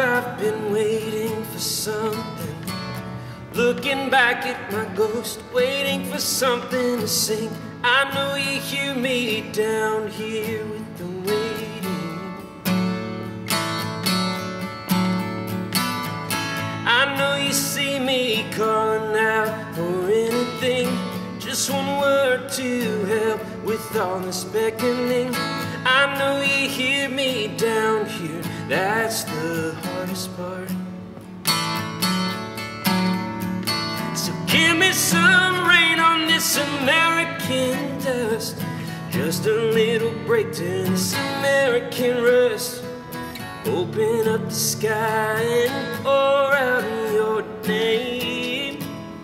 I've been waiting for something, looking back at my ghost, waiting for something to sing. I know you hear me down here with the waiting. I know you see me calling out for anything, just one word to help with all this beckoning. I know you hear me down here, that's the hardest part. So give me some rain on this American dust, just a little break to this American rust. Open up the sky and pour out your name.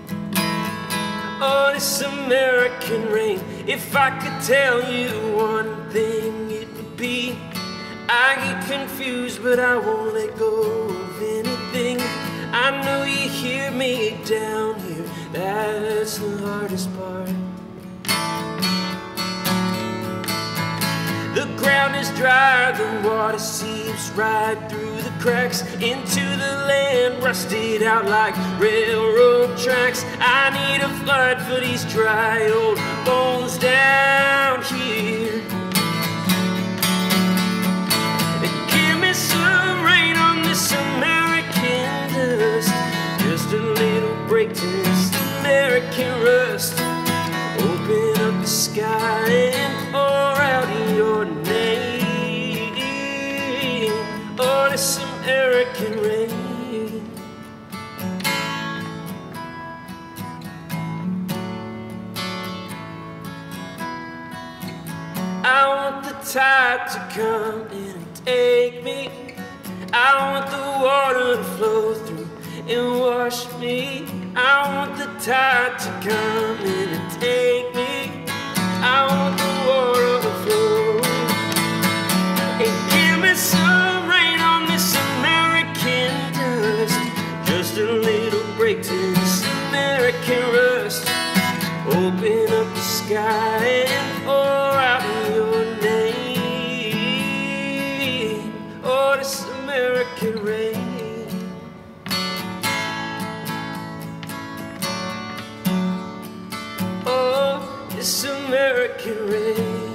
Oh, this American rain, if I could tell you one thing, it would be I get confused, but I won't let go of anything. I know you hear me down here, that's the hardest part. The ground is dry, the water seeps right through the cracks into the land, rusted out like railroad tracks. I need a flood for these dry old bones down here. Give me some rain on this American dust, just a little break to this American rust. Open up the sky and pour out your name. Oh, this American rain. I want the tide to come and take me. I want the water to flow through and wash me. I want the tide to come in and take me. I want the water to flow. And give me some rain on this American dust, just a little break to this American rust. Open up the sky and pour out your name. Oh, this American rain. This American rain.